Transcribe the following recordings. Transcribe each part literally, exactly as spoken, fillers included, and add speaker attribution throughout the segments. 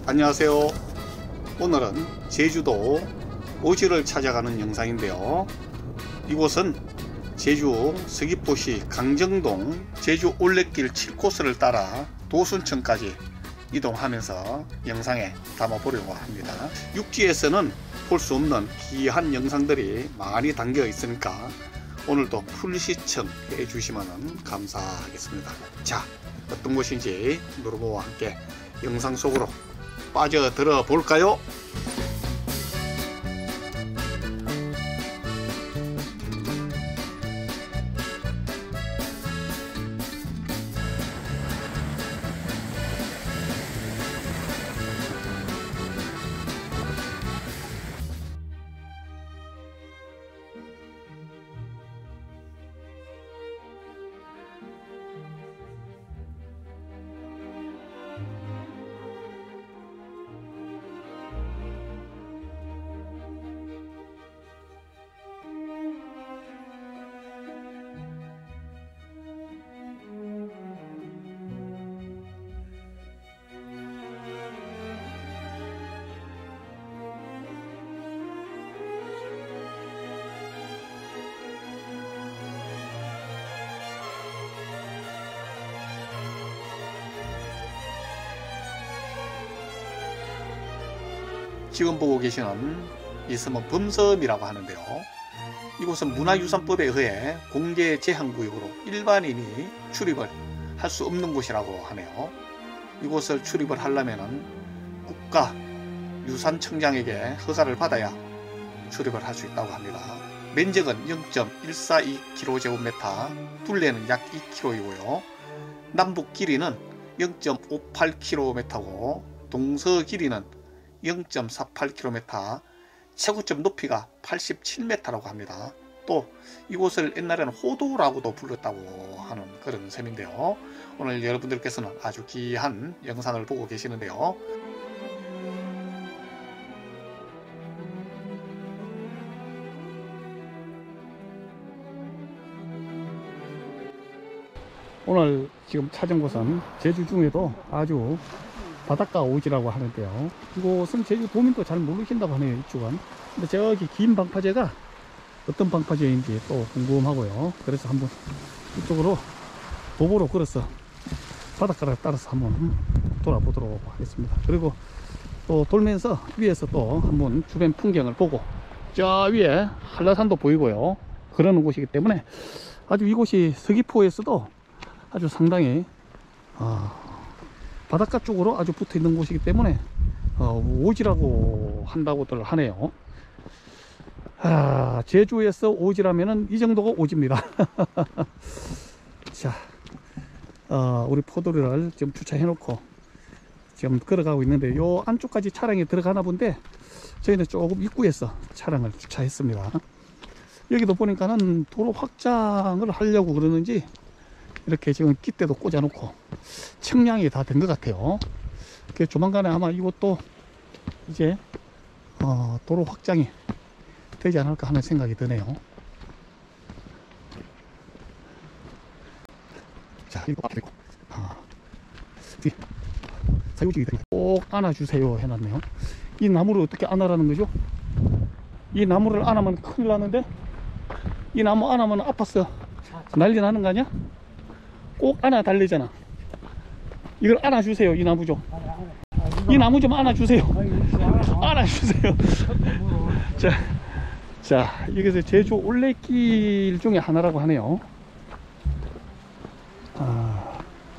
Speaker 1: 안녕하세요. 오늘은 제주도 오지를 찾아가는 영상인데요. 이곳은 제주 서귀포시 강정동 제주 올레길 칠 코스를 따라 도순천까지 이동하면서 영상에 담아보려고 합니다. 육지에서는 볼 수 없는 귀한 영상들이 많이 담겨 있으니까 오늘도 풀 시청해 주시면 감사하겠습니다. 자, 어떤 곳인지 누르모와 함께 영상 속으로 빠져들어 볼까요? 지금 보고 계시는 이 섬은 범섬이라고 하는데요. 이곳은 문화유산법에 의해 공개 제한구역으로 일반인이 출입을 할 수 없는 곳이라고 하네요. 이곳을 출입을 하려면 국가유산청장에게 허가를 받아야 출입을 할 수 있다고 합니다. 면적은 영 점 일사이 킬로미터, 둘레는 약 이 킬로미터이고요. 남북 길이는 영 점 오팔 킬로미터고 동서 길이는 영 점 사팔 킬로미터, 최고점 높이가 팔십칠 미터라고 합니다. 또 이곳을 옛날에는 호도라고도 불렀다고 하는 그런 셈인데요. 오늘 여러분들께서는 아주 귀한 영상을 보고 계시는데요. 오늘 지금 찾은 곳은 제주 중에도 아주 바닷가 오지라고 하는데요. 이곳은 제주 도민도 잘 모르신다고 하네요. 이쪽은. 근데 저기 긴 방파제가 어떤 방파제인지 또 궁금하고요. 그래서 한번 이쪽으로 도보로 걸어서 바닷가를 따라서 한번 돌아보도록 하겠습니다. 그리고 또 돌면서 위에서 또 한번 주변 풍경을 보고 저 위에 한라산도 보이고요. 그러는 곳이기 때문에 아주 이곳이 서귀포에서도 아주 상당히 어, 바닷가 쪽으로 아주 붙어 있는 곳이기 때문에 어, 오지라고 한다고들 하네요. 아, 제주에서 오지라면은 이 정도가 오지입니다. 자, 어, 우리 포도리를 지금 주차해 놓고 지금 걸어가고 있는데 요 안쪽까지 차량이 들어가나 본데 저희는 조금 입구에서 차량을 주차했습니다. 여기도 보니까는 도로 확장을 하려고 그러는지 이렇게 지금 깃대도 꽂아 놓고 측량이 다 된 것 같아요. 조만간에 아마 이것도 이제 어, 도로 확장이 되지 않을까 하는 생각이 드네요. 자, 이거 앞에 있고 아, 뒤에 사유지기 꼭 안아주세요 해놨네요. 이 나무를 어떻게 안아라는 거죠? 이 나무를 안으면 큰일 나는데 이 나무 안으면 아팠어 난리 나는 거 아니야? 꼭 안아 달래잖아. 이걸 안아주세요. 이 나무 좀. 이 나무 좀 안아주세요. 안아주세요. 자, 자, 이것은 제주 올레길 중에 하나라고 하네요. 아.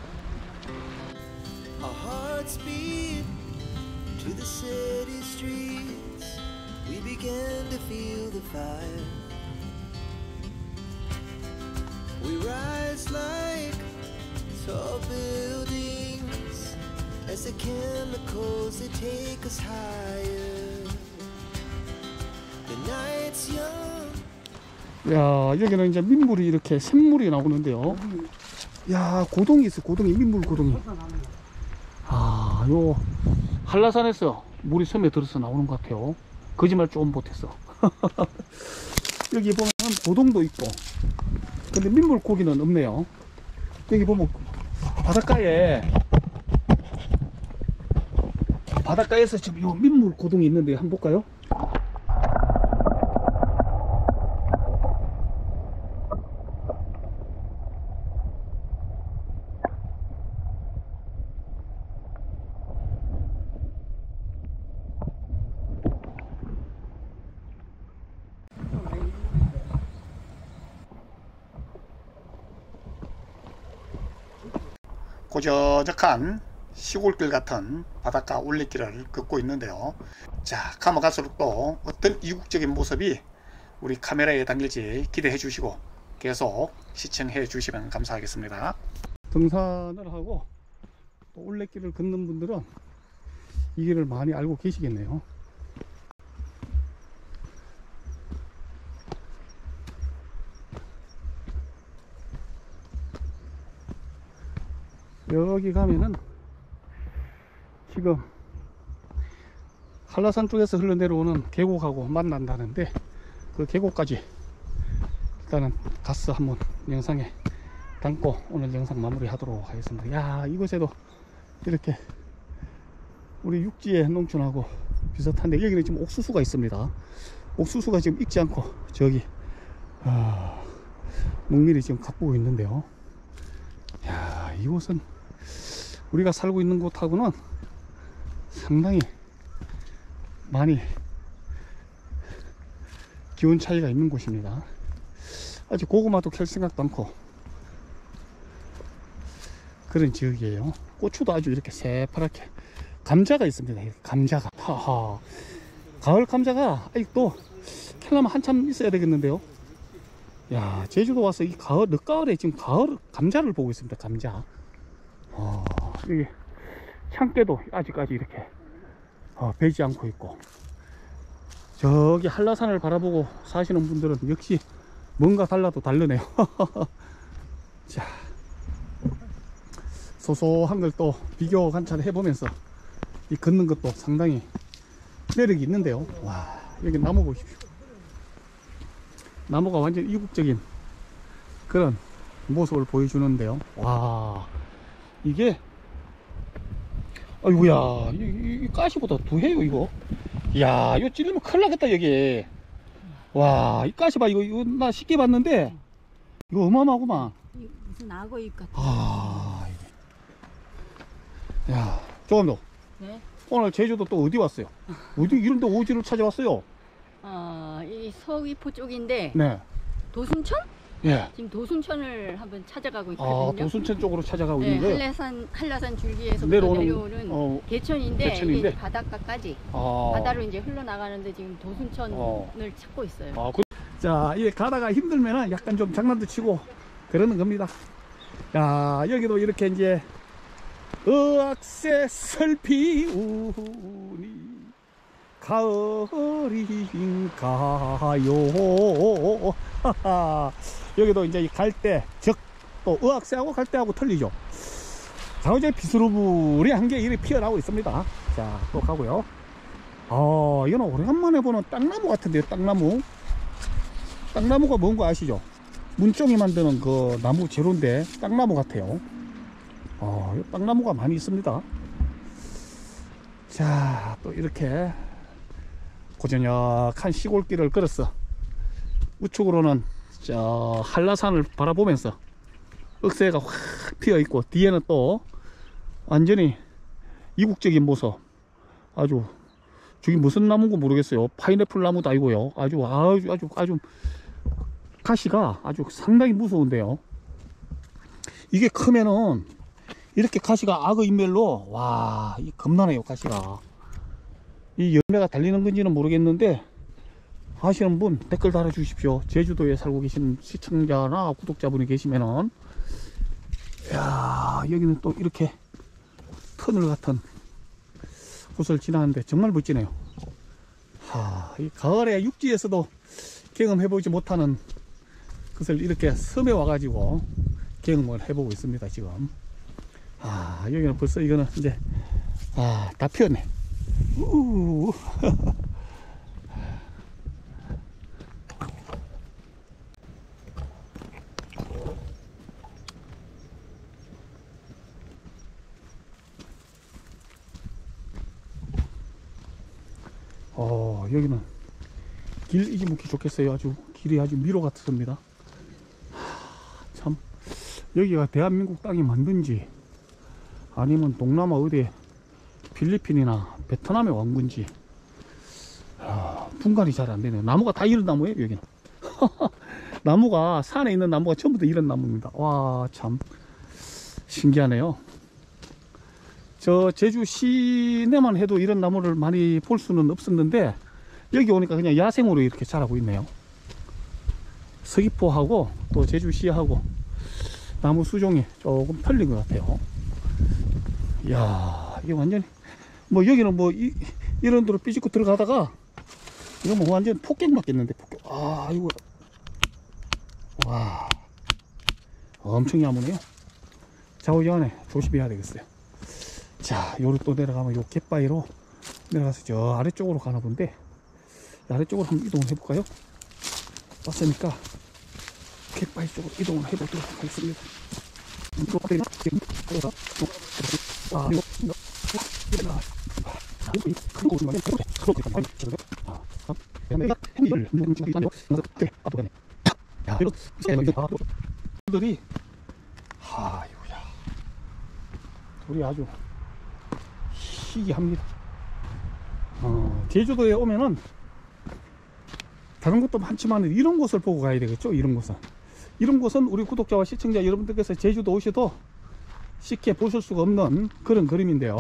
Speaker 2: Tall buildings as the chemicals they take us higher. The night's young.
Speaker 1: 야, 여기는 이제 민물이 이렇게 샘물이 나오는데요. 야, 고동이 있어. 고동이 민물 고동이. 아, 요 한라산에서 물이 섬에 들어서 나오는 것 같아요. 거짓말 좀 못했어. 여기 보면 고동도 있고 근데 민물 고기는 없네요. 여기 보면 바닷가에 바닷가에서 지금 요 민물 고동이 있는데 한번 볼까요? 고저적한 시골길 같은 바닷가 올레길을 걷고 있는데요. 자, 가면 갈수록 또 어떤 이국적인 모습이 우리 카메라에 담길지 기대해 주시고 계속 시청해 주시면 감사하겠습니다. 등산을 하고 또 올레길을 걷는 분들은 이 길을 많이 알고 계시겠네요. 여기 가면은 지금 한라산 쪽에서 흘러내려오는 계곡하고 만난다는데 그 계곡까지 일단은 가서 한번 영상에 담고 오늘 영상 마무리 하도록 하겠습니다. 야, 이곳에도 이렇게 우리 육지의 농촌하고 비슷한데 여기는 지금 옥수수가 있습니다. 옥수수가 지금 익지 않고 저기 아, 농민이 지금 가꾸고 있는데요. 야, 이곳은 우리가 살고 있는 곳하고는 상당히 많이 기온 차이가 있는 곳입니다. 아직 고구마도 캘 생각도 않고 그런 지역이에요. 고추도 아주 이렇게 새파랗게, 감자가 있습니다. 감자가 하하. 가을 감자가 아직도 캘려면 한참 있어야 되겠는데요. 야, 제주도 와서 이 가을, 늦가을에 지금 가을 감자를 보고 있습니다. 감자. 어, 여기 창깨도 아직까지 이렇게 어, 배지 않고 있고, 저기 한라산을 바라보고 사시는 분들은 역시 뭔가 달라도 다르네요. 자, 소소한 걸 또 비교 관찰해 보면서 이 걷는 것도 상당히 매력이 있는데요. 와, 여기 나무 보십시오. 나무가 완전 이국적인 그런 모습을 보여주는데요. 와, 이게 아이고야, 이, 이 가시보다 더해요 이거. 이야, 이거 찔리면 큰일 나겠다 여기. 와, 이 가시 봐. 이거, 이거 나 쉽게 봤는데 이거 어마어마하구만.
Speaker 3: 무슨 악어잎 같아.
Speaker 1: 아, 야, 조금 더.
Speaker 3: 네?
Speaker 1: 오늘 제주도 또 어디 왔어요? 어디 이런데 오지를 찾아왔어요?
Speaker 3: 어, 이 서귀포 쪽인데
Speaker 1: 네.
Speaker 3: 도순천?
Speaker 1: 예.
Speaker 3: 지금 도순천을 한번 찾아가고
Speaker 1: 아,
Speaker 3: 있거든요.
Speaker 1: 도순천 쪽으로 찾아가고
Speaker 3: 네,
Speaker 1: 있는 거예요?
Speaker 3: 한라산 한라산 줄기에서
Speaker 1: 내려오는,
Speaker 3: 내려오는,
Speaker 1: 어,
Speaker 3: 개천인데,
Speaker 1: 개천인데?
Speaker 3: 이게 바닷가까지
Speaker 1: 아,
Speaker 3: 바다로 이제 흘러나가는데 지금 도순천을
Speaker 1: 어.
Speaker 3: 찾고 있어요.
Speaker 1: 아, 그... 자, 이게 가다가 힘들면은 약간 좀 장난도 치고 그러는 겁니다. 야, 여기도 이렇게 이제 어악새 설피우니 가을인가요? 여기도 이제 갈대, 즉, 또 어악새하고 갈대하고 틀리죠. 자, 이제 비스루부리한 게 이렇게 피어나고 있습니다. 자, 또 가고요. 아, 이거는 오래간만에 보는 땅나무 같은데요, 땅나무. 땅나무가 뭔가 아시죠? 문종이 만드는 그 나무 재료인데 땅나무 같아요. 아, 땅나무가 많이 있습니다. 자, 또 이렇게 고저녁한 시골길을 걸었어. 우측으로는 저 한라산을 바라보면서 억새가 확 피어 있고, 뒤에는 또 완전히 이국적인 모습. 아주, 저기 무슨 나무인지 모르겠어요. 파인애플 나무도 아니고요. 아주 아주 아주 아주 가시가 아주 상당히 무서운데요. 이게 크면은 이렇게 가시가 악어 인멸로, 와, 이 겁나네요. 가시가 이 열매가 달리는 건지는 모르겠는데 아시는 분 댓글 달아 주십시오. 제주도에 살고 계신 시청자나 구독자분이 계시면은. 야, 여기는 또 이렇게 터널 같은 곳을 지나는데 정말 멋지네요. 하, 이 가을에 육지에서도 경험해보지 못하는 것을 이렇게 섬에 와가지고 경험을 해보고 있습니다. 지금. 아, 여기는 벌써 이거는 이제 아, 다 피었네. 우우. 어, 여기는 길 잊어먹기 좋겠어요. 아주 길이 아주 미로 같습니다. 하, 참 여기가 대한민국 땅이 맞는지 아니면 동남아 어디 필리핀이나 베트남의 왕군지 아, 분간이 잘 안 되네요. 나무가 다 이런 나무예요, 여기는. 나무가 산에 있는 나무가 전부 다 이런 나무입니다. 와, 참 신기하네요. 저 제주 시내만 해도 이런 나무를 많이 볼 수는 없었는데 여기 오니까 그냥 야생으로 이렇게 자라고 있네요. 서귀포하고 또 제주시하고 나무 수종이 조금 틀린 것 같아요. 이야, 이게 완전히 뭐 여기는 뭐 이, 이런 데로 삐집고 들어가다가 이거 뭐 완전 폭격 맞겠는데, 폭격. 아, 이거 와, 엄청 야무네요. 좌우지간에 조심해야 되겠어요. 자, 요로 또 내려가면 요 갯바위로 내려가서 저 아래쪽으로 가나 본데, 아래쪽으로 한번 이동을 해볼까요? 왔으니까 갯바위 쪽으로 이동을 해보도록 하겠습니다. 들이 하유야, 돌이 아주 희귀합니다. 어, 제주도에 오면은 다른 것도 많지만 이런 곳을 보고 가야 되겠죠. 이런 곳은 이런 곳은 우리 구독자와 시청자 여러분들께서 제주도 오셔도 쉽게 보실 수가 없는 그런 그림인데요.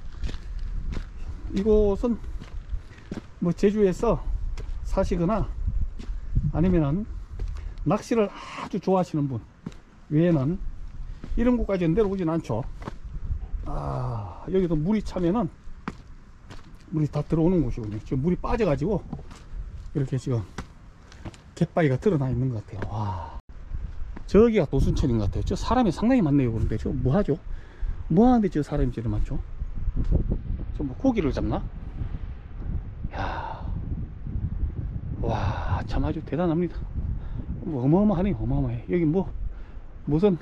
Speaker 1: 이곳은 뭐 제주에서 사시거나 아니면은 낚시를 아주 좋아하시는 분 외에는 이런 곳까지는 내려오진 않죠. 아, 여기도 물이 차면은 물이 다 들어오는 곳이군요. 지금 물이 빠져가지고 이렇게 지금 갯바위가 드러나 있는 것 같아요. 와, 저기가 도순천인 것 같아요. 저 사람이 상당히 많네요. 그런데 저 뭐 하죠? 뭐 하는데 저 사람이 저리 많죠? 저 뭐 고기를 잡나? 야, 와, 참 아주 대단합니다. 뭐 어마어마하네, 어마어마해. 여기 뭐 무슨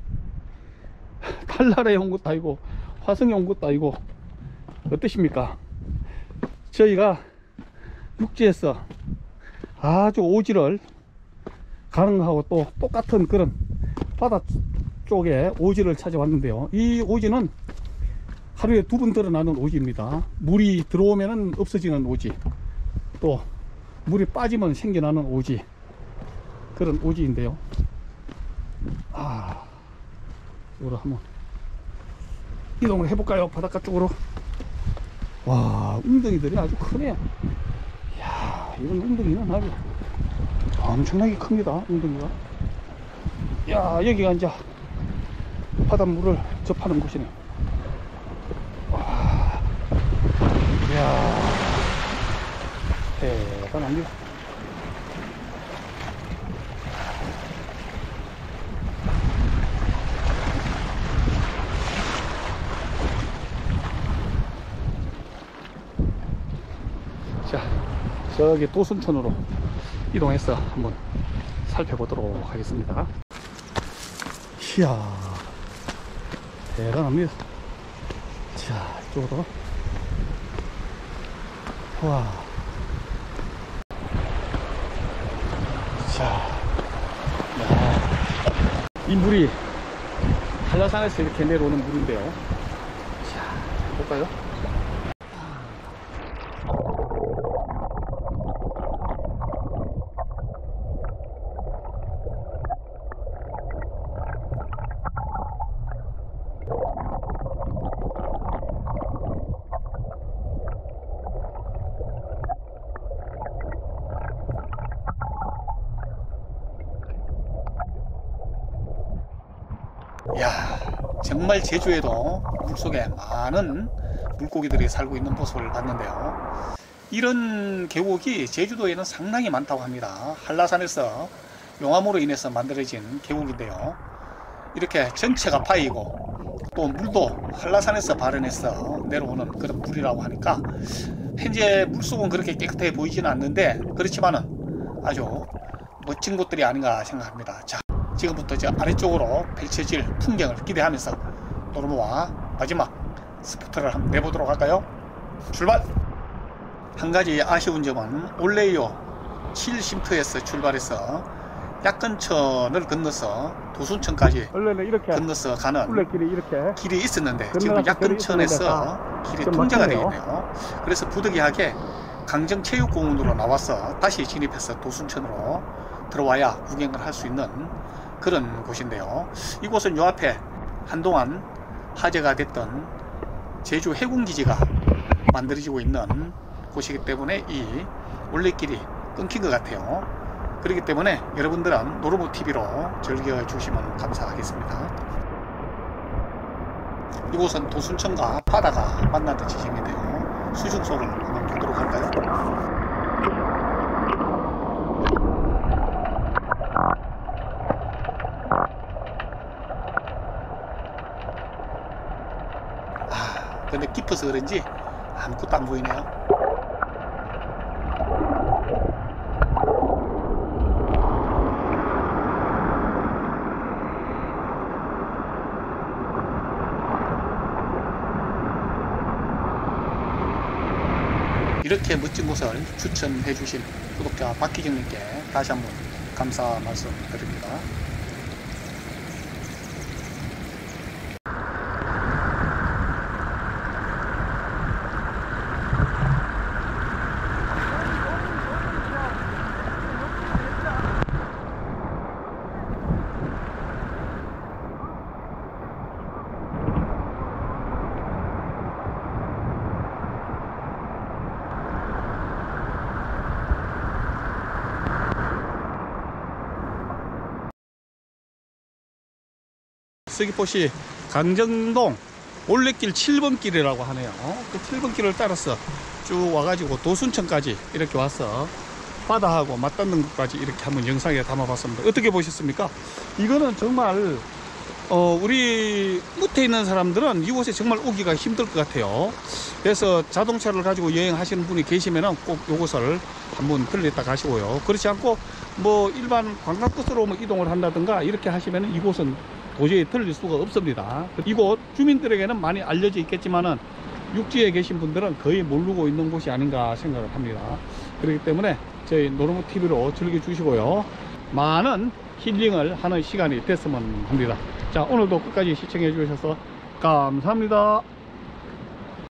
Speaker 1: 달나라에 온 것도 아니고 화성에 온 것도 아니고 어떠십니까? 저희가 육지에서 아주 오지를 가능하고 또 똑같은 그런 바다 쪽에 오지를 찾아왔는데요. 이 오지는 하루에 두 번 드러나는 오지입니다. 물이 들어오면 없어지는 오지, 또 물이 빠지면 생겨나는 오지, 그런 오지인데요. 아, 이거로 한번 이동을 해볼까요? 바닷가 쪽으로. 와, 웅덩이들이 아주 크네요. 이야, 이런 웅덩이는 아주 엄청나게 큽니다. 웅덩이가. 야, 여기가 이제 바닷물을 접하는 곳이네요. 와, 이야, 대단합니다. 자, 저기 도순천으로 이동해서 한번 살펴보도록 하겠습니다. 이야, 대단합니다. 자, 이쪽으로. 와, 자, 야, 이 물이 한라산에서 이렇게 내려오는 물인데요. 자, 볼까요? 야, 정말 제주에도 물속에 많은 물고기들이 살고 있는 모습을 봤는데요. 이런 계곡이 제주도에는 상당히 많다고 합니다. 한라산에서 용암으로 인해서 만들어진 계곡인데요. 이렇게 전체가 바위고 또 물도 한라산에서 발현해서 내려오는 그런 물이라고 하니까 현재 물속은 그렇게 깨끗해 보이지는 않는데 그렇지만은 아주 멋진 곳들이 아닌가 생각합니다. 자, 지금부터 저 아래쪽으로 펼쳐질 풍경을 기대하면서 노르모와 마지막 스포트를 한번 내보도록 할까요? 출발! 한 가지 아쉬운 점은 올레요 칠 쉼터에서 출발해서 약근천을 건너서 도순천까지
Speaker 4: 원래는 이렇게
Speaker 1: 건너서 가는
Speaker 4: 올레길이 이렇게
Speaker 1: 길이 있었는데
Speaker 4: 건너가서
Speaker 1: 지금
Speaker 4: 길이
Speaker 1: 약근천에서
Speaker 4: 있었는데
Speaker 1: 길이
Speaker 4: 좀
Speaker 1: 통제가 되어
Speaker 4: 막히네요.
Speaker 1: 있네요. 그래서 부득이하게 강정체육공원으로 나와서 다시 진입해서 도순천으로 들어와야 구경을 할 수 있는 그런 곳인데요. 이곳은 요 앞에 한동안 화제가 됐던 제주 해군기지가 만들어지고 있는 곳이기 때문에 이 올레길이 끊긴 것 같아요. 그렇기 때문에 여러분들은 노르모티비로 즐겨주시면 감사하겠습니다. 이곳은 도순천과 바다가 만나는 지점인데요. 수중소를 한번 보도록 할까요? 아, 근데 깊어서 그런지 아무것도 안 보이네요. 이렇게 멋진 곳을 추천해 주신 구독자 박희정님께 다시 한번 감사 말씀 드립니다. 서귀포시 강정동 올레길 칠 번 길이라고 하네요. 그 칠 번 길을 따라서 쭉 와가지고 도순천까지 이렇게 와서 바다하고 맞닿는 곳까지 이렇게 한번 영상에 담아봤습니다. 어떻게 보셨습니까? 이거는 정말 어, 우리 끝에 있는 사람들은 이곳에 정말 오기가 힘들 것 같아요. 그래서 자동차를 가지고 여행하시는 분이 계시면 꼭 이곳을 한번 들렸다 가시고요. 그렇지 않고 뭐 일반 관광버스로 뭐 이동을 한다든가 이렇게 하시면 이곳은 도저히 들릴 수가 없습니다. 이곳 주민들에게는 많이 알려져 있겠지만은 육지에 계신 분들은 거의 모르고 있는 곳이 아닌가 생각을 합니다. 그렇기 때문에 저희 노르모티비로 즐겨주시고요. 많은 힐링을 하는 시간이 됐으면 합니다. 자, 오늘도 끝까지 시청해 주셔서 감사합니다.